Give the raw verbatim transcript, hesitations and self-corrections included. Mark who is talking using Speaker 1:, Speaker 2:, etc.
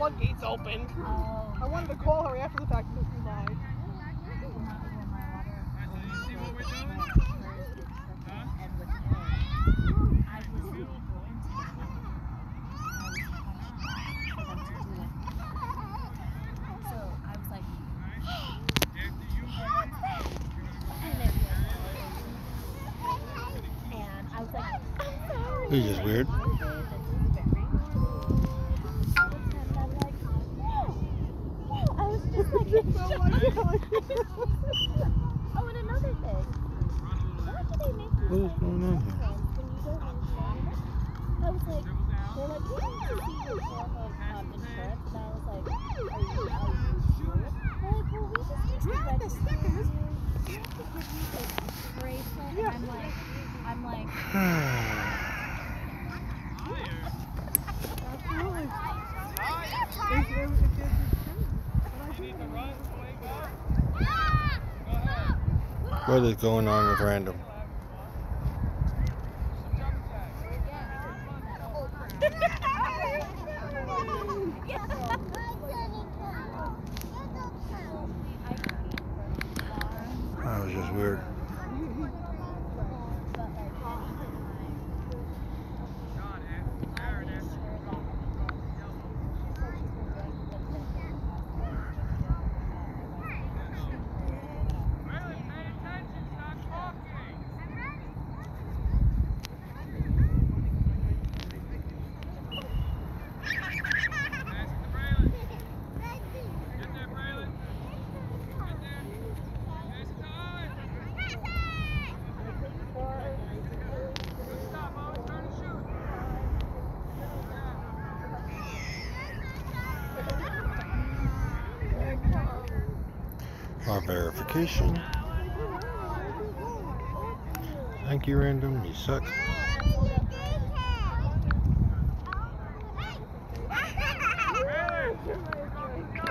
Speaker 1: floodgates opened.
Speaker 2: Oh.
Speaker 1: I wanted to call her after the fact because we lied.
Speaker 3: Did you see what we're doing? Huh?
Speaker 2: I was going to get him. So I was like,
Speaker 3: After you go,
Speaker 2: and I was like, I'm sorry.
Speaker 4: He's just weird.
Speaker 2: I was just like, in shock. Oh, and another thing. Why do they make you
Speaker 4: What is going on here?
Speaker 2: I was like, they're like, we need to see your form of um, insurance. And I was like, are you, are you sure? They're like, well, we just need to register you. We have to give you this bracelet. And I'm like, I'm like,
Speaker 1: Absolutely.
Speaker 3: you need to run, wake up. Go ahead.
Speaker 4: What is going on with Random? That was just weird. Our verification. Thank you, Random. You suck.
Speaker 3: Really?